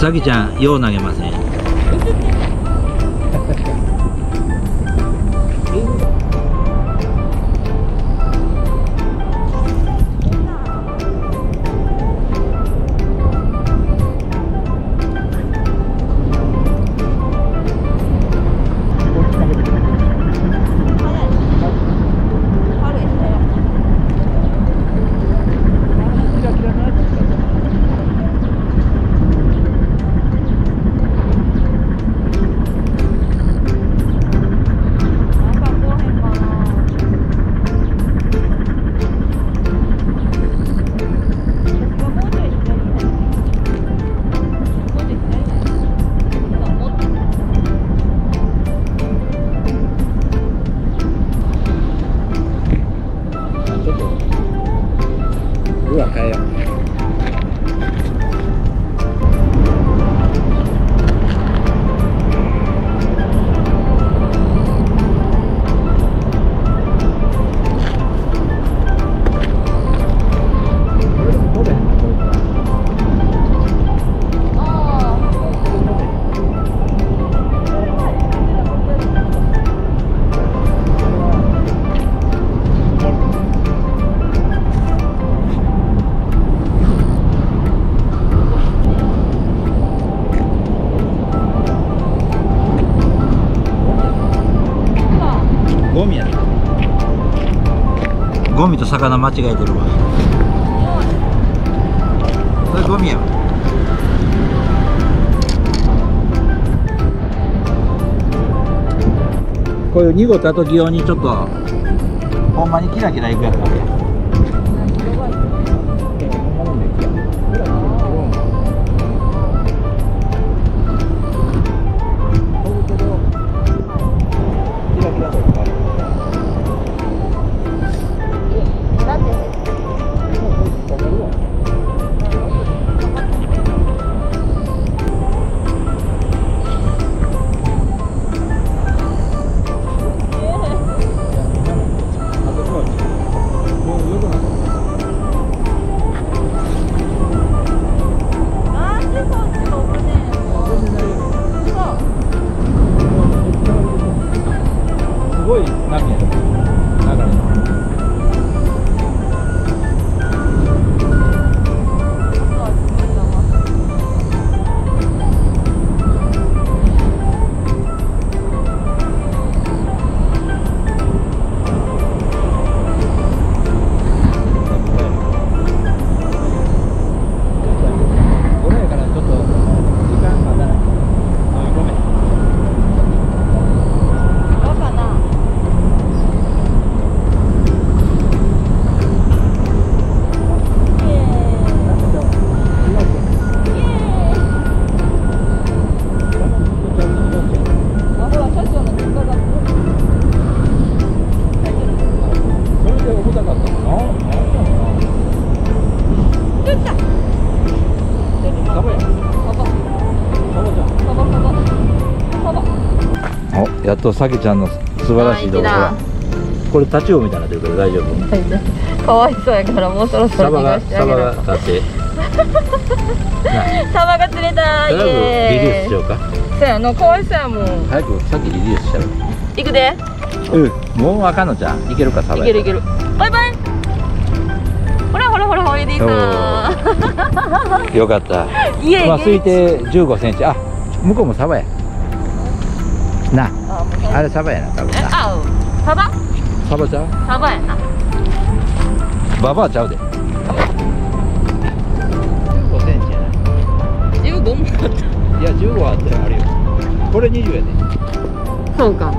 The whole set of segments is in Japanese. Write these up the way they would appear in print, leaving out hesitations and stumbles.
さきちゃんよう投げません。ゴミと魚間違えてるわ。それゴミやわ。こういう濁った時用にちょっとほんまにキラキラいくやつだね。すごい波やね。やっとさきちゃんの素晴らしい動画。これタチウオみたいになってるから大丈夫？ かわいそうやからもうそろそろ逃がしてあげる。 サバが立ってサバが釣れた。 とりあえずリリースしようか。 そうやの、かわいそうやもん。 早くさっきリリースしたら。 行くで。 もうあかんのちゃん。いけるかサバ。 いけるいける。バイバイ。ほらほらほらほらでいいかな。 よかった。 いえいえ。 まあ推定15センチ。あ、向こうもサバや。なあ、あれサバやな、多分な。 あ、サバ？ サバちゃう？ サバやな。 ババアちゃうで。15センチやな。 15もあった。 いや、15あったらあるよ。これ20やで。 そうか。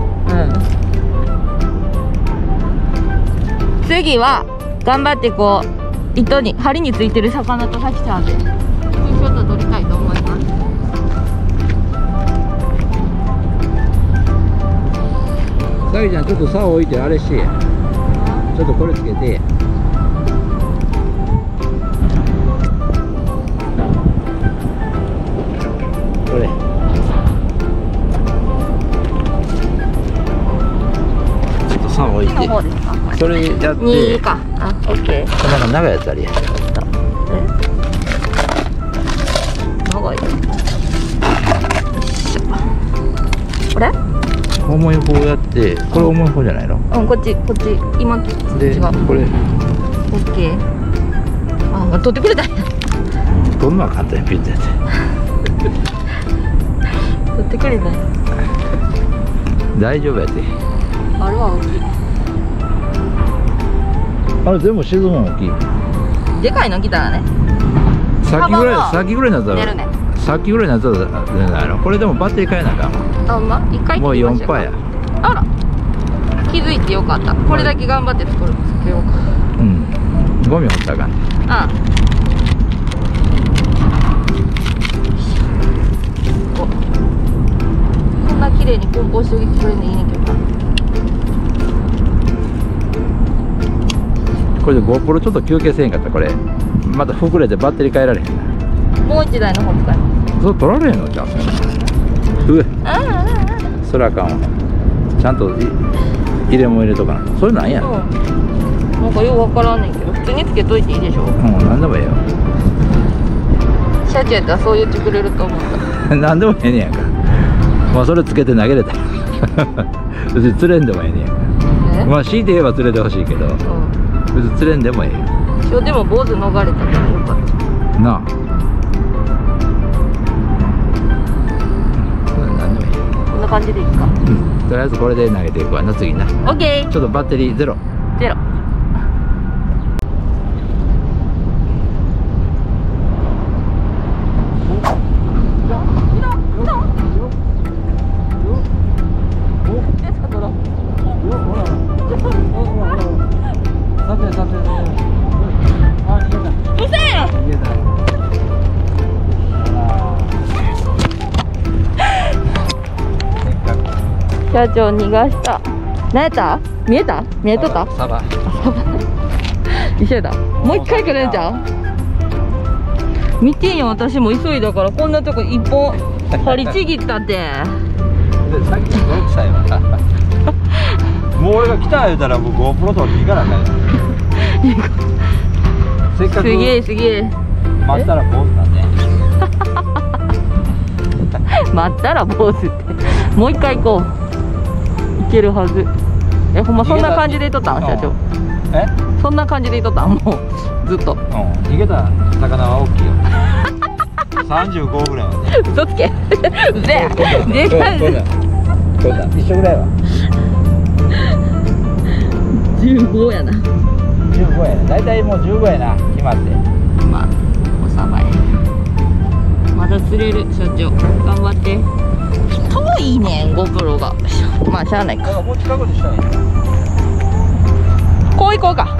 うん。次は頑張ってこう糸に針についてる魚とさきちゃんでツーショット撮りたいと思います。 さきちゃんちょっと竿置いてあれしてや。ちょっとこれつけて。これ。ちょっと竿置いて。それやって。 2か。あ、オッケー。 なんか長いやつあるやん。 長い。 重い方やって、これ重い方じゃないの？ うん、こっち今そっでちがこれオッケー。あ、取ってくれたんや。 取るのは簡単にピュッてやって取ってくれたんや。 大丈夫やって。 あれは大きい。 あれ全部沈むの大きい。 でかいの来たらね。 さっきぐらい幅はさっきぐらいになったら、 出るね。 さっきぐらいになったら出ないの。これでもバッテリー変えなあかんわ。 あ、ま、一回もう4 切りましたよパーや。 あら、気づいてよかった。これだけ頑張って作ようか。 うん、ゴミ掘ったらあかん。 ああ、こんな綺麗に梱包してくれるのいいねんけどな。 これで GoPro ちょっと休憩せへんかったらこれまた膨れてバッテリー変えられへんな。 もう一台の方使います。 そう取られへんのじゃん。うえ、それあかんわ。ちゃんと入れも入れとかな。それなんや。 うん、なんかようわからんねんけど、普通につけといていいでしょ。 うん、なんでもええよ。 社長やったらそう言ってくれると思った。 なんでもええねやんか。まあそれつけて投げれたら別に釣れんでもええねやんか。 え、 まあ強いて言えば釣れてほしいけど、 うん、 別に釣れんでもええよ今日でも坊主逃れたからよかった。 なあ。なんでもええ。 こんな感じでいいか。 うん、とりあえずこれで投げていくわな、次な。 オッケー。 ちょっとバッテリーゼロ。 ゼロ。社長逃がした。何やった？見えた？見えとった？ サバ。 一緒だ。もう一回来るんちゃう？見てんよ、私も急いだからこんなとこ一本張りちぎったって。 でさっきの泥臭いわもう俺が来た言うたらもう GoPro 取っていかなあかんやんせっかくすげえすげえ。 待ったら坊主なんで待ったら坊主ってもう一回行こう。いけるはず。え、ほんまそんな感じでいとったん社長？ え、 そんな感じでいとったんもうずっと。 うん、逃げた魚は大きいよ35ぐらいはね。 嘘つけうぜえでかい。 こんなん一緒ぐらいは 15やな。 15やね。大体もう15やな、決まって。 まあおさばい。まだ釣れる社長頑張って。遠いねん GoPro が。まあしゃあないか。 もう近くにしたいんや。 こう行こうか。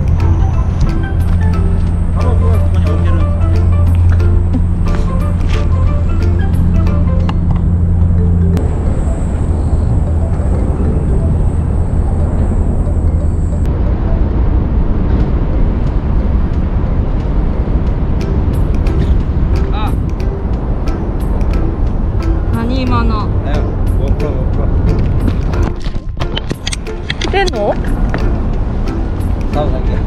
タバコはここに置いてるん何今の？来てんの？ サウサギや。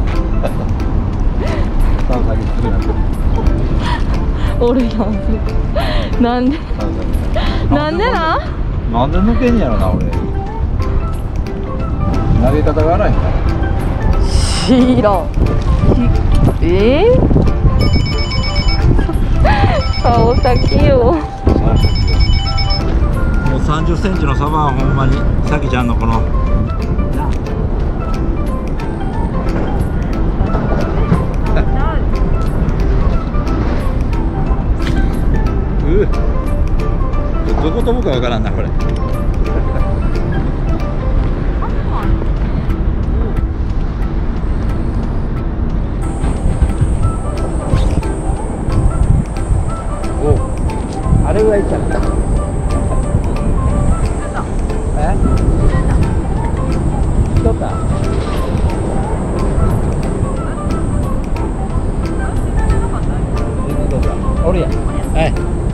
サウサギ好きなおるやん。なんで？ サウサギ。 なんでな？ なんで抜けんやろな俺。投げ方が荒いんかな。 知らん。顔先よ。 もう30センチのサバはほんまにさきちゃんのこのどこ飛ぶかわからんなこれ。お、あれぐらいいっちゃった。え？取った？おるやん。はい。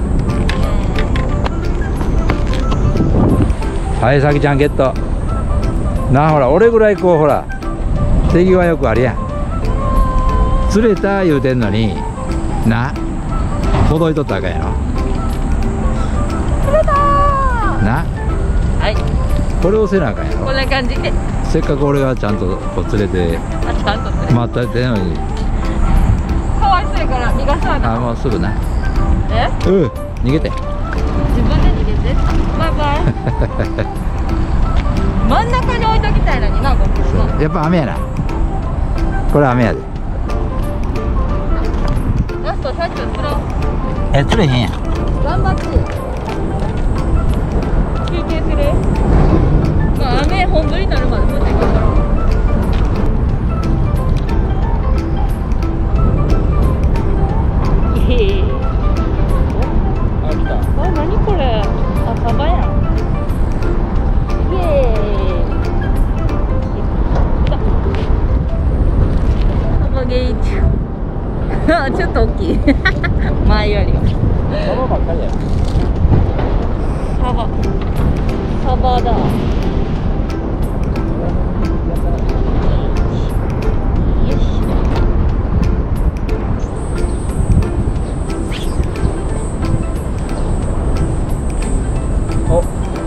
はい、さきちゃんゲット。なあ、ほら、俺ぐらいこう、ほら、手際よくあるやん。釣れた言うてんのに、な、ほどいとったらあかんやろ。 釣れたー。 な、 はい。 これをせなあかんやろ。 こんな感じで。 せっかく俺がちゃんとこう連れてあ、ちゃんとね。 待ったってんのに。 かわいそうやから逃がさな。 あ、もうすぐな。 え？ 逃げて。 自分で逃げて。バイバイ。真ん中に置いときたいのにな、ここ。 やっぱ雨やな。これ雨やで。 ラスト車中釣ろう。 釣れへんやん。 頑張って。休憩する？まあ雨本降りになるまで待って頑張ろう。 あ、来た。 あ、何これ？あ、サバやん。イエーイ。サバゲーチ。あ、ちょっと大きい。前よりは。 サバばっかりや。 サバ。サバだ。よし。 お。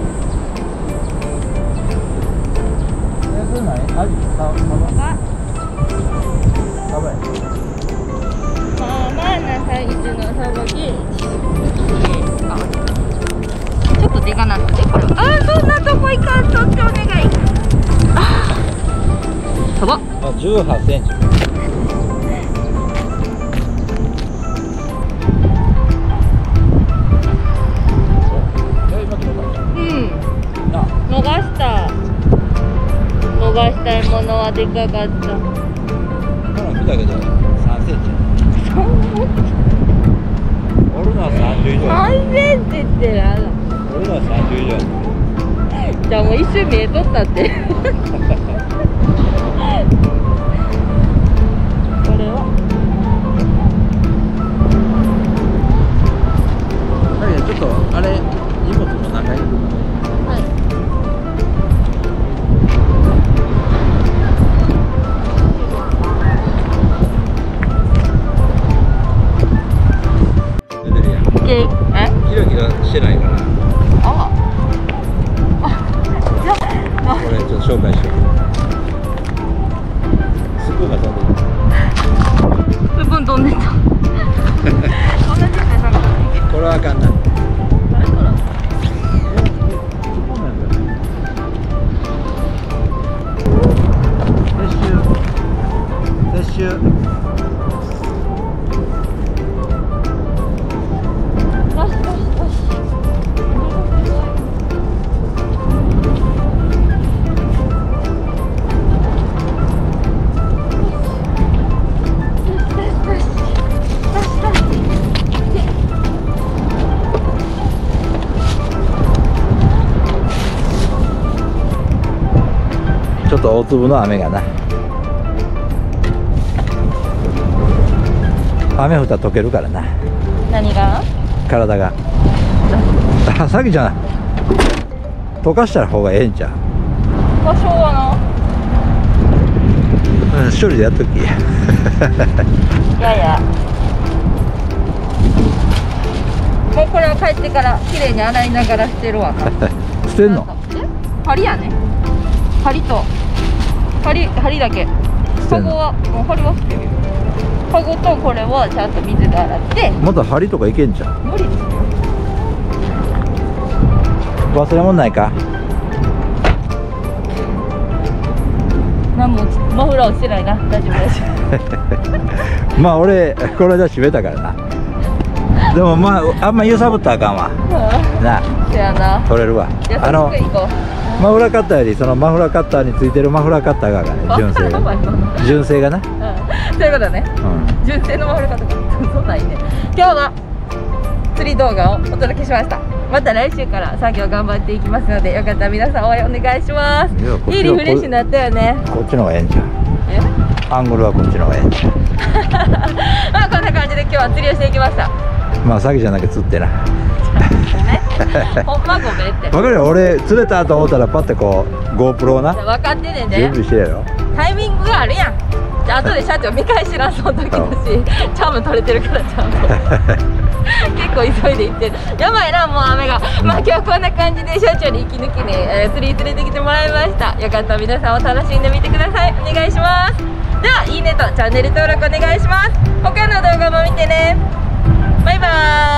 それ何？アジ？サバ？サバや。 まあなサイズのサバゲージ。ちょっとでかなってこれ。あ、そんなとこ行かんとってお願い。あ、サバ。 あ、18センチ。 逃したいものはでかかった。 見たけど3センチ。俺のは30以上。 3センチってなの。 俺のは30以上。 じゃあもう一瞬見えとったって。これはちょっとあれ荷物の中に。キラキラしてないから。 ああ。 これちょっと紹介しよう。スプーンが飛んでる。 スプーン飛んでた。同じ目さんが。 これはあかんな。 何これ？ 撤収。ちょっと大粒の雨がな。雨降ったら溶けるからな。 何が？ 体が。あ、さきちゃん溶かした方がええんちゃう？ 多少はな。一人でやっとき。 いやいや。もうこれは帰ってから綺麗に洗いながらしてるわ。 捨てんの？ 針やね。針だけ。カゴはもう針は捨てるよ。カゴとこれをちゃんと水で洗って。 まだ針とかいけんじゃん。 無理ですよ。 忘れ物ないか？ 何もマフラーをしてないな。大丈夫です。 まあ俺この間閉めたからな。でもまああんま揺さぶったらあかんわな。 そやな。 取れるわ。 優しくいこう。 マフラーカッターよりそのマフラーカッターについてるマフラーカッターがね、純正が純正がな。 そういうことね。純正のマフラーカッター。そんなんいいね。今日は釣り動画をお届けしました。また来週から作業頑張っていきますので、よかったら皆さん応援お願いします。いいリフレッシュになったよね。 こっちの方がええんちゃう？アングルはこっちの方がええんちゃう？ まあこんな感じで今日は釣りをしていきました。 まあ詐欺じゃなくて釣ってな。 ほんまごめんって。 わかるよ、俺釣れたと思ったらパッてこう GoPro な分かってねんね。 準備してやろ。 タイミングがあるやん。じゃあ後で社長見返しな、その時だし。チャーム取れてるからちゃんと。 結構急いで行ってる。やばいな、もう雨が。まあ今日はこんな感じで社長に息抜きで、釣り連れてきてもらいました。よかったら皆さんを楽しんでみてください。お願いします。では、いいねとチャンネル登録お願いします。他の動画も見てね。バイバーイ。